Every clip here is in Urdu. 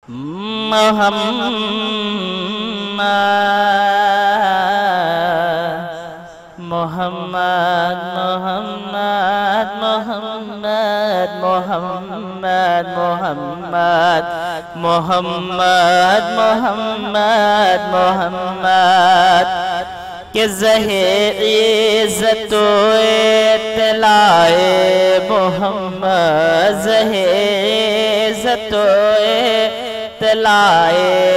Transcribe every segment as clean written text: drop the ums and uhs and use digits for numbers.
محمد محمد محمد محمد محمد محمد محمد محمد کہ زہر عزت و اطلاع محمد زہر عزت و اطلاع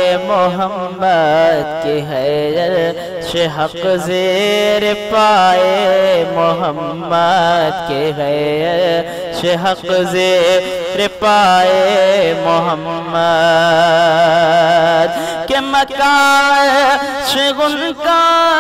محمد کی ہے حق زیر پائے محمد کے ہے حق زیر پائے محمد کہ مکان شغل کا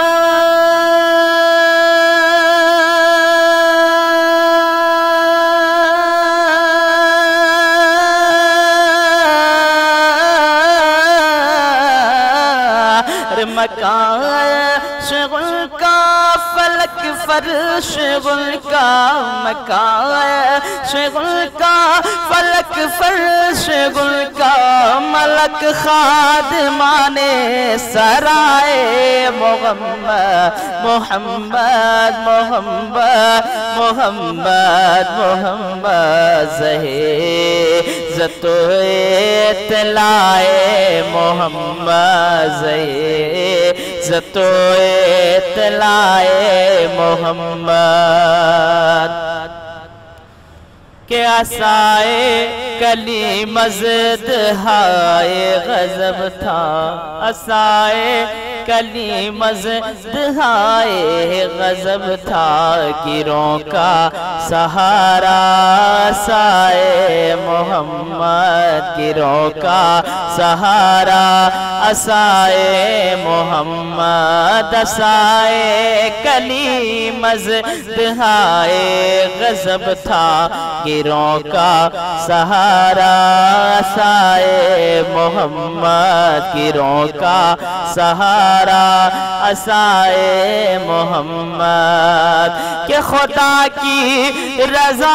مکان شغل کا فلک فرش غل کا مکان شغل کا فلک فرش غل کا ملک خادمان سرائے محمد محمد محمد محمد محمد زہر عزت و اطلاع محمد زہر عزت و اطلاع محمد کہ عصائے کلی مزد ہائے غضب تھا عصائے کلی مزد ہائے غضب تھا گیروں کا سہارا عصائے محمد گیروں کا سہارا عصائے محمد عصائے کلی مزد ہائے غضب تھا گیروں کا سہارا عصائے محمد گیروں کا سہارا عصائے محمد کہ خدا کی رضا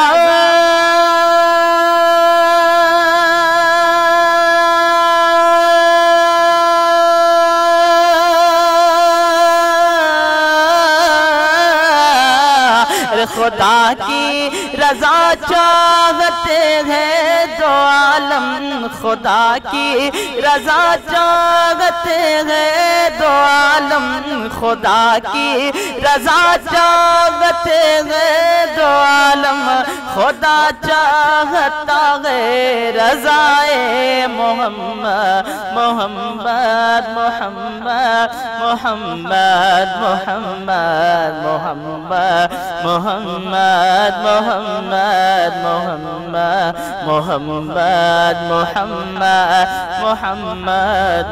خدا کی رضا چاہتے ہیں دو عالم خدا کی رضا چاہتے ہیں دو عالم خدا کی رضا چاہتے ہیں دو عالم خدا چاہتا ہے رضائے محمد محمد محمد محمد محمد محمد محمد محمد محمد محمد محمد محمد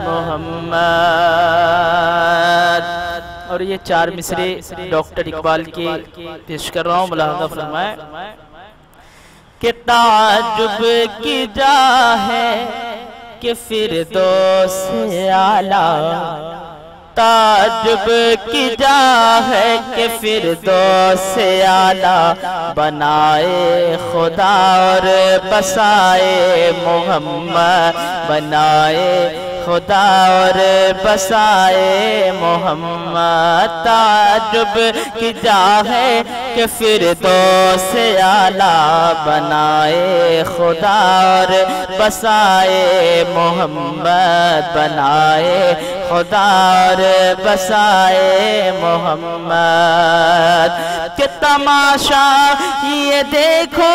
محمد اور یہ چار مصرے ڈاکٹر اقبال کی پیش کر رہا ہوں ملاحظہ فرمائیں کہ تعجب کی جا ہے کہ فردوس اعلیٰ تعجب کی جا ہے کہ فردوس اعلیٰ بنائے خدا اور بسائے محمد بنائے خدا اور بسائے محمد تعجب کی جا ہے کہ فردوس اعلیٰ بنائے خدا اور بسائے محمد بنائے خدا اور بسائے محمد کہ تماشا یہ دیکھو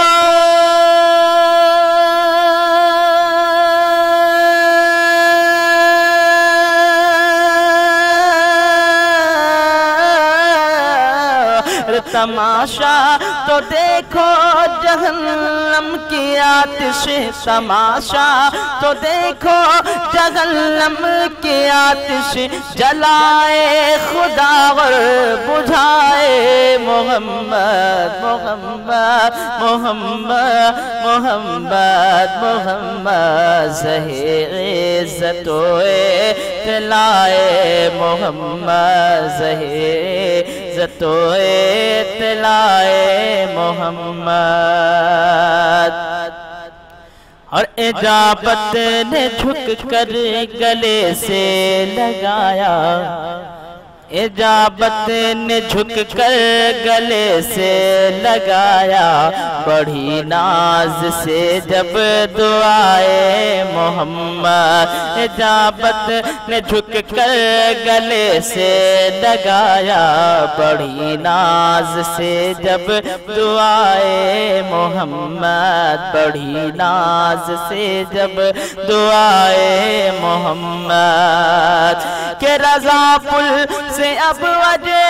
تماشا تو دیکھو جہنم کی آتش تماشا تو دیکھو جہنم کی آتش جلائے خدا اور بجھائے محمد محمد محمد محمد محمد زہر عزت و اطلاع محمد زہر عزت و اطلاع محمد اور اجابت نے جھک کر گلے سے لگایا، اجابت نے جھک کر گلے سے لگایا، بڑھی ناز سے جب دعائے محمد، اجابت نے جھک کر گلے سے لگایا، بڑھی ناز سے جب دعائے محمد، بڑھی ناز سے جب دعائے محمد، کہ رضا پل سے اب وجہ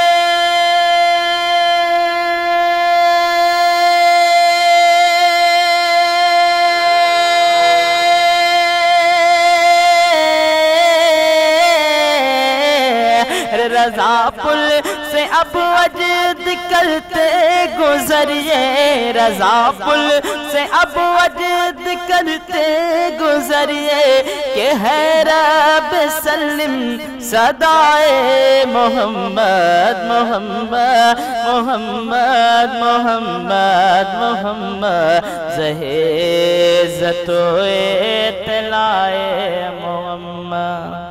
رضا پل سے اب وجد کرتے گزریے، رضا پل سے اب وجد کرتے گزریے، کہ ہے رب سلم صدائے محمد محمد محمد محمد محمد، زہیزت و اطلاع محمد۔